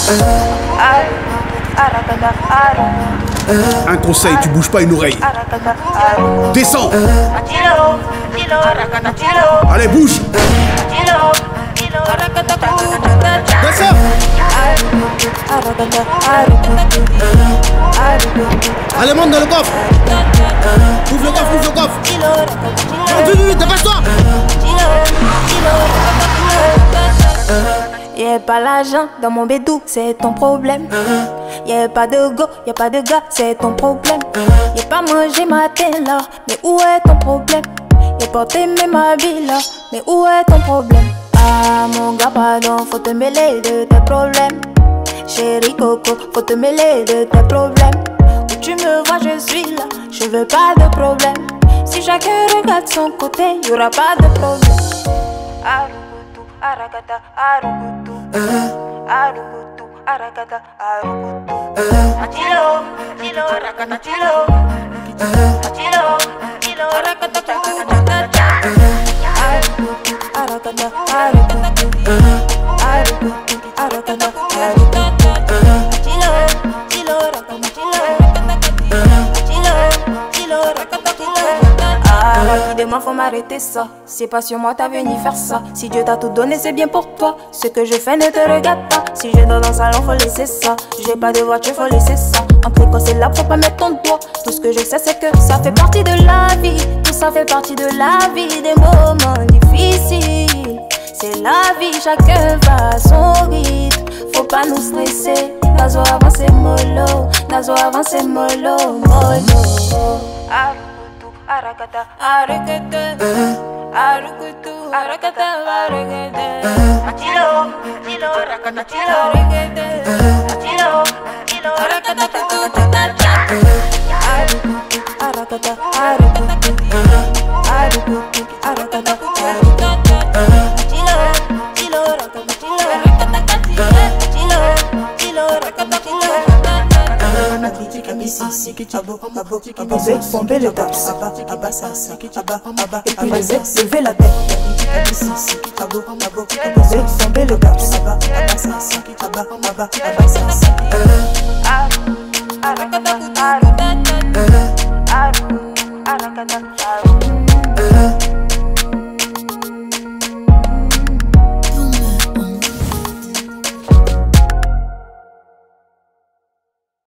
Un conseil, tu bouges pas une oreille. Descends. Allez, bouge. Descends. Allez, monte dans le coffre. Ouvre le coffre, ouvre le coffre. Vite, vite, dépêche-toi. Y'a pas l'argent dans mon bédou, c'est ton problème. Y'a pas de go, y'a pas de gars, c'est ton problème. Y'a pas mangé matin là, mais où est ton problème? Y'a pas aimé ma vie là, mais où est ton problème? Ah mon gars pardon, faut te mêler de tes problèmes. Chérie Coco, faut te mêler de tes problèmes. Où tu me vois je suis là, je veux pas de problème. Si chacun regarde son côté, y'aura pas de problème. Arakata, arukutu, arukutu, arakata, arukutu. Achilo, achilo, arakata, achilo, achilo, achilo, arakata, arukutu, arakata, arukutu, arukutu, arakata, arukutu. Achilo, achilo, arakata, achilo, achilo, arakata, ah, rapidement faut m'arrêter ça. C'est pas sur moi t'as venu faire ça. Si Dieu t'a tout donné c'est bien pour toi. Ce que je fais ne te regarde pas. Si je dors dans le salon faut laisser ça. J'ai pas de voiture faut laisser ça. Entre quand c'est là faut pas mettre ton doigt. Tout ce que je sais c'est que ça fait partie de la vie. Tout ça fait partie de la vie. Des moments difficiles, c'est la vie, chacun va à son rythme. Faut pas nous stresser. Nazo avancer mollo, nazo avancer mollo, mollo. Arakata, arakata, arukutu, arakata, arakata. Achilo, achilo, arakata, achilo, arakata, achilo, achilo, arakata, arukutu, arakata, arukutu, arukutu, arakata, arukutu. Achilo, achilo, arakata, achilo, achilo, arakata, achilo. Les ex tomber les taps, et puis les ex lever la tête. Les ex tomber les taps. Arakata, arakata, arakata.